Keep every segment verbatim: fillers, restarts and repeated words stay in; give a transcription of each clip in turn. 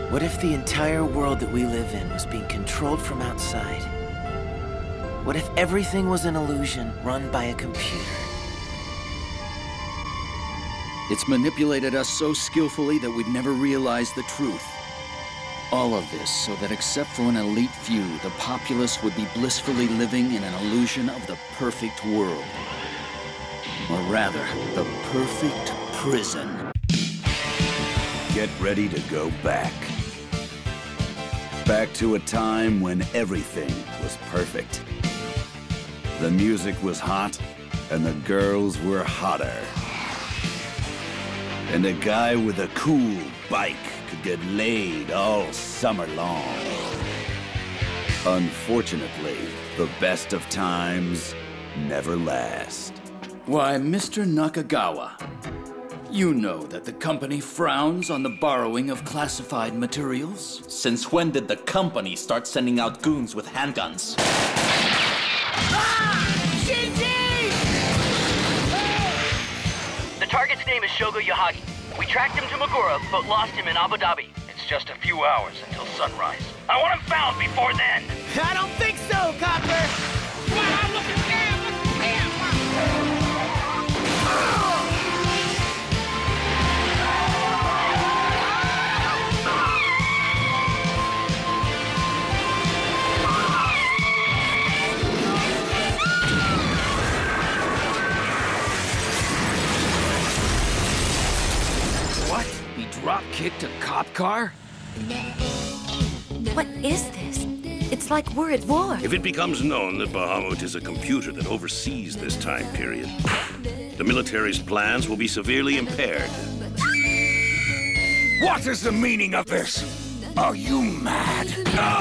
What if the entire world that we live in was being controlled from outside? What if everything was an illusion run by a computer? It's manipulated us so skillfully that we'd never realize the truth. All of this so that except for an elite few, the populace would be blissfully living in an illusion of the perfect world. Or rather, the perfect prison. Get ready to go back. Back to a time when everything was perfect. The music was hot, and the girls were hotter. And a guy with a cool bike could get laid all summer long. Unfortunately, the best of times never last. Why, Mister Nakagawa, you know that the company frowns on the borrowing of classified materials? Since when did the company start sending out goons with handguns? Ah! Shinji! The target's name is Shogo Yahagi. We tracked him to Magura, but lost him in Abu Dhabi. It's just a few hours until sunrise. I want him found before then! I don't think so, Copper! Wow, look at that! Look at him! Drop-kicked a cop car? What is this? It's like we're at war. If it becomes known that Bahamut is a computer that oversees this time period, the military's plans will be severely impaired. What is the meaning of this? Are you mad?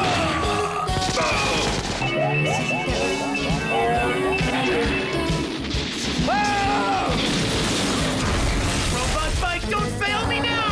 Robot bike, don't fail me now!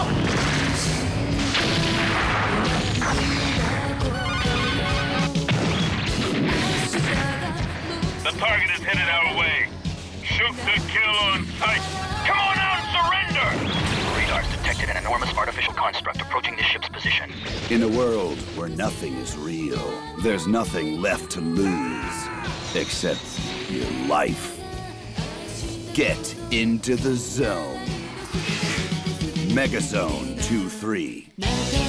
The target is headed our way. Shoot to kill on sight. Come on out and surrender! Radar's detected an enormous artificial construct approaching this ship's position. In a world where nothing is real, there's nothing left to lose except your life. Get into the zone. Megazone two three.